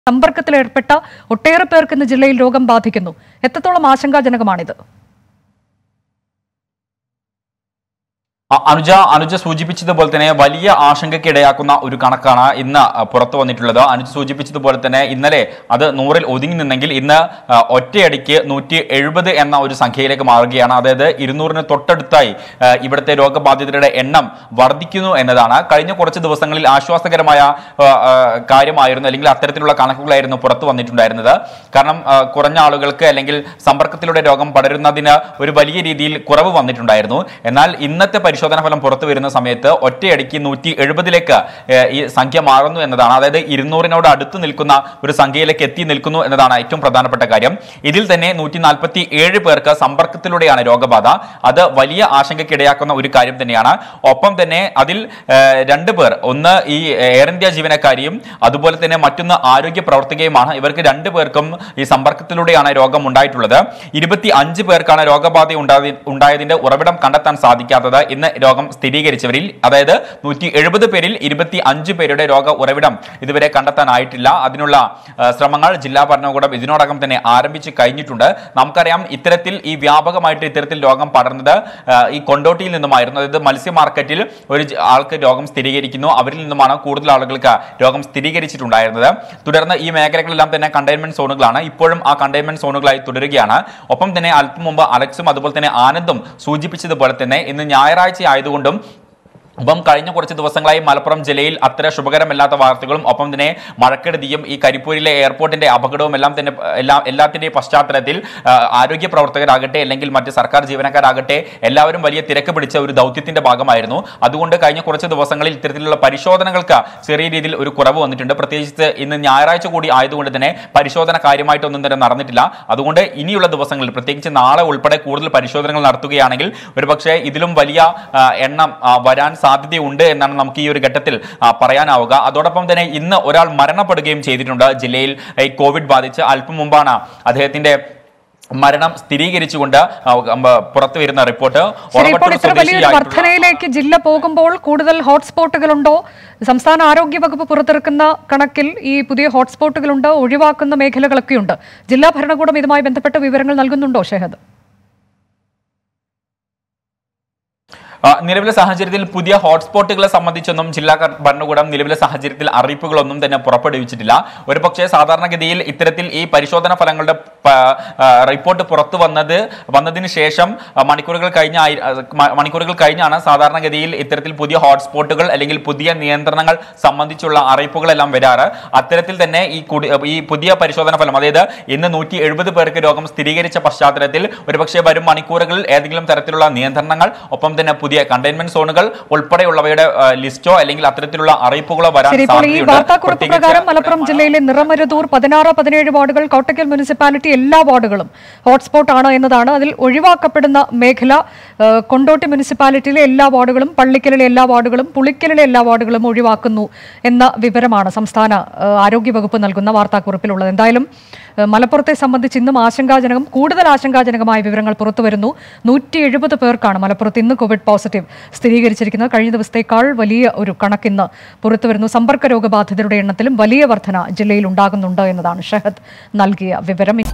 സമ്പർക്കത്തിലേർപ്പെട്ട ഒട്ടേറെ പേർക്ക് ഇന്ന് ജില്ലയിൽ രോഗം ബാധിക്കുന്നു. എത്രത്തോളം ആശങ്കാജനകമാണിത്? അനുജ സൂചിപ്പിച്ചതുപോലെ തന്നെ വലിയ ആശങ്കയ്ക്ക് ഇടയാക്കുന്ന ഒരു കണക്കാണ് ഇന്ന് പുറത്തു വന്നിട്ടുള്ളത്. അനുജ സൂചിപ്പിച്ചതുപോലെ തന്നെ ഇന്നലെ അത് 100-ൽ ഒതുങ്ങി നിന്നെങ്കിൽ ഇന്ന് ഒറ്റയടിക്ക് 170 എന്ന ഒരു സംഖ്യയിലേക്ക് മാറുകയാണ്. അതായത് 200-ന് തൊട്ടടുത്തായി ഇവിടുത്തെ രോഗബാധിതരുടെ എണ്ണം വർദ്ധിക്കുന്നു എന്നതാണ്. കഴിഞ്ഞ കുറച്ച് ദിവസങ്ങളിൽ ആശ്വാസകരമായ കാര്യമായിരുന്നു, അല്ലെങ്കിൽ അത്തരത്തിലുള്ള കണക്കുകളായിരുന്നു പുറത്തു വന്നിട്ടുണ്ടായിരുന്നത്. കാരണം കുറഞ്ഞ ആളുകൾക്ക് അല്ലെങ്കിൽ സമ്പർക്കത്തിലൂടെ രോഗം പടരുന്നതിന് ഒരു വലിയ രീതിയിൽ കുറവ് വന്നിട്ടുണ്ടായിരുന്നു. എന്നാൽ ഇന്നത്തെ പരിശോധന ഫലം പുറത്തു വരുന്ന സമയത്ത് ഒറ്റയടിക്ക് 170-ലേക്ക് ഈ സംഖ്യ മാറുന്നു എന്നതാണ്. അതായത് 200-നോട് അടുത്ത് നിൽക്കുന്ന ഒരു സംഖ്യയിലേക്ക് എത്തി നിൽക്കുന്നു എന്നതാണ് ഏറ്റവും പ്രധാനപ്പെട്ട കാര്യം. ഇതിൽ തന്നെ 147 പേർക്ക് സമ്പർക്കത്തിലൂടെയാണ് രോഗബാധ. അത് വലിയ ആശങ്കയ്ക്കിടയാക്കുന്ന ഒരു കാര്യം തന്നെയാണ്. ഒപ്പം തന്നെ അതിൽ 2 പേർ, ഒന്ന് ഈ എയർ ഇന്ത്യ ജീവനക്കാരിയും അതുപോലെ തന്നെ മറ്റൊന്ന് ആരോഗ്യ പ്രവർത്തകയുമാണ്. ഇവർക്ക് 2 പേർക്കും ഈ സമ്പർക്കത്തിലൂടെയാണ് രോഗം ഉണ്ടായിട്ടുള്ളത്. 25 പേർക്കാണ് രോഗബാധ ഉണ്ടായതിന്റെ ഉറവിടം കണ്ടെത്താൻ സാധിക്കാത്തത്. ഇന്ന് രോഗം സ്ഥിരീകരിച്ചവരിൽ, അതായത് 170 പേരിൽ 25 പേരുടെ രോഗ ഉറവിടം ഇതുവരെ കണ്ടെത്താനായിട്ടില്ല. അതിനുള്ള ശ്രമങ്ങൾ ജില്ലാ ഭരണകൂടം ഇതിനോടകം തന്നെ ആരംഭിച്ചു കഴിഞ്ഞിട്ടുണ്ട്. നമുക്കറിയാം, ഇത്തരത്തിൽ ഈ വ്യാപകമായിട്ട് ഇത്തരത്തിൽ രോഗം പടർന്നത് ഈ കൊണ്ടോട്ടിയിൽ നിന്നുമായിരുന്നു. അതായത് മത്സ്യ മാർക്കറ്റിൽ ഒരു ആൾക്ക് രോഗം സ്ഥിരീകരിക്കുന്നു. അവരിൽ നിന്നുമാണ് കൂടുതൽ ആളുകൾക്ക് രോഗം സ്ഥിരീകരിച്ചിട്ടുണ്ടായിരുന്നത്. തുടർന്ന് ഈ മേഖലകളെല്ലാം തന്നെ കണ്ടെയ്ൻമെന്റ് സോണുകളാണ്. ഇപ്പോഴും ആ കണ്ടെയ്ൻമെന്റ് സോണുകളായി തുടരുകയാണ്. ഒപ്പം തന്നെ അല്പം മുമ്പ് അലക്സും അതുപോലെ തന്നെ ആനന്ദും സൂചിപ്പിച്ചതുപോലെ തന്നെ ഇന്ന് ഞായറാഴ്ച ആയതുകൊണ്ടും ഒപ്പം കഴിഞ്ഞ കുറച്ച് ദിവസങ്ങളായി മലപ്പുറം ജില്ലയിൽ അത്ര ശുഭകരമല്ലാത്ത വാർത്തകളും ഒപ്പം തന്നെ മഴക്കെടുതിയും ഈ കരിപ്പൂരിലെ എയർപോർട്ടിന്റെ അപകടവും എല്ലാം തന്നെ എല്ലാത്തിന്റെയും പശ്ചാത്തലത്തിൽ ആരോഗ്യ പ്രവർത്തകരാകട്ടെ അല്ലെങ്കിൽ മറ്റ് സർക്കാർ ജീവനക്കാരാകട്ടെ എല്ലാവരും വലിയ തിരക്ക് പിടിച്ച ഒരു ദൗത്യത്തിന്റെ ഭാഗമായിരുന്നു. അതുകൊണ്ട് കഴിഞ്ഞ കുറച്ച് ദിവസങ്ങളിൽ ഇത്തരത്തിലുള്ള പരിശോധനകൾക്ക് ചെറിയ രീതിയിൽ ഒരു കുറവ് വന്നിട്ടുണ്ട്. പ്രത്യേകിച്ച് ഇന്ന് ഞായറാഴ്ച കൂടി ആയതുകൊണ്ട് തന്നെ പരിശോധന കാര്യമായിട്ടൊന്നും തന്നെ നടന്നിട്ടില്ല. അതുകൊണ്ട് ഇനിയുള്ള ദിവസങ്ങളിൽ, പ്രത്യേകിച്ച് നാളെ ഉൾപ്പെടെ കൂടുതൽ പരിശോധനകൾ നടത്തുകയാണെങ്കിൽ ഒരുപക്ഷെ ഇതിലും വലിയ എണ്ണം വരാൻ സാധ്യതയുണ്ട് എന്നാണ് നമുക്ക് ഈ ഒരു ഘട്ടത്തിൽ പറയാനാവുക. അതോടൊപ്പം തന്നെ ഇന്ന് ഒരാൾ മരണപ്പെടുകയും ചെയ്തിട്ടുണ്ട് ജില്ലയിൽ കോവിഡ് ബാധിച്ച്. അല്പം മുമ്പാണ് അദ്ദേഹത്തിന്റെ മരണം സ്ഥിരീകരിച്ചുകൊണ്ട് പുറത്തു വരുന്ന റിപ്പോർട്ട്. വർധനയിലേക്ക് ജില്ല പോകുമ്പോൾ കൂടുതൽ ഹോട്ട്സ്പോട്ടുകളുണ്ടോ? സംസ്ഥാന ആരോഗ്യ വകുപ്പ് പുറത്തിറക്കുന്ന കണക്കിൽ ഈ പുതിയ ഹോട്ട്സ്പോട്ടുകളുണ്ട്, ഒഴിവാക്കുന്ന മേഖലകളൊക്കെയുണ്ട്. ജില്ലാ ഭരണകൂടം ഇതുമായി ബന്ധപ്പെട്ട വിവരങ്ങൾ നൽകുന്നുണ്ടോ ഷെഹദ്? നിലവിലെ സാഹചര്യത്തിൽ പുതിയ ഹോട്ട്സ്പോട്ടുകളെ സംബന്ധിച്ചൊന്നും ജില്ലാ ഭരണകൂടം നിലവിലെ സാഹചര്യത്തിൽ അറിയിപ്പുകളൊന്നും തന്നെ പുറപ്പെടുവിച്ചിട്ടില്ല. ഒരുപക്ഷെ സാധാരണഗതിയിൽ ഇത്തരത്തിൽ ഈ പരിശോധന ഫലങ്ങളുടെ റിപ്പോർട്ട് പുറത്തു വന്നതിന് ശേഷം മണിക്കൂറുകൾ കഴിഞ്ഞാണ് സാധാരണഗതിയിൽ ഇത്തരത്തിൽ പുതിയ ഹോട്ട്സ്പോട്ടുകൾ അല്ലെങ്കിൽ പുതിയ നിയന്ത്രണങ്ങൾ സംബന്ധിച്ചുള്ള അറിയിപ്പുകളെല്ലാം വരാറ്. അത്തരത്തിൽ തന്നെ ഈ പുതിയ പരിശോധന ഫലം, അതായത് ഇന്ന് 170 പേർക്ക് രോഗം സ്ഥിരീകരിച്ച പശ്ചാത്തലത്തിൽ ഒരുപക്ഷെ വരും മണിക്കൂറുകളിൽ ഏതെങ്കിലും തരത്തിലുള്ള നിയന്ത്രണങ്ങൾ ഒപ്പം തന്നെ പുതിയ കണ്ടെയ്ൻമെന്റ് സോണുകൾ ഉൾപ്പെടെയുള്ളവയുടെ ലിസ്റ്റോ അല്ലെങ്കിൽ അത്തരത്തിലുള്ള അറിയിപ്പുകളോ വരാൻ സാധ്യതയുണ്ട്. മലപ്പുറം ജില്ലയിലെ നിറമരുതൂർ 16-17 വാർഡുകൾ, കോട്ടക്കൽ മുനിസിപ്പാലിറ്റി എല്ലാ വാർഡുകളും ഹോട്ട്സ്പോട്ട് ആണ് എന്നതാണ്. അതിൽ ഒഴിവാക്കപ്പെടുന്ന മേഖല കൊണ്ടോട്ടി മുനിസിപ്പാലിറ്റിയിലെ എല്ലാ വാർഡുകളും, പള്ളിക്കലിലെ എല്ലാ വാർഡുകളും, പുളിക്കലിലെ എല്ലാ വാർഡുകളും ഒഴിവാക്കുന്നു എന്ന വിവരമാണ് സംസ്ഥാന ആരോഗ്യ വകുപ്പ് നൽകുന്ന വാർത്താക്കുറിപ്പിലുള്ളത്. എന്തായാലും മലപ്പുറത്തെ സംബന്ധിച്ച് ഇന്നും കൂടുതൽ ആശങ്കാജനകമായ വിവരങ്ങൾ പുറത്തുവരുന്നു. 170 പേർക്കാണ് മലപ്പുറത്ത് ഇന്ന് കോവിഡ് പോസിറ്റീവ് സ്ഥിരീകരിച്ചിരിക്കുന്നത്. കഴിഞ്ഞ ദിവസത്തേക്കാൾ വലിയ ഒരു കണക്കിന്ന് പുറത്തുവരുന്നു. സമ്പർക്ക രോഗബാധിതരുടെ എണ്ണത്തിലും വലിയ വർധന ജില്ലയിൽ ഉണ്ടാകുന്നുണ്ട് എന്നതാണ് ഷെഹദ് നൽകിയ വിവരം.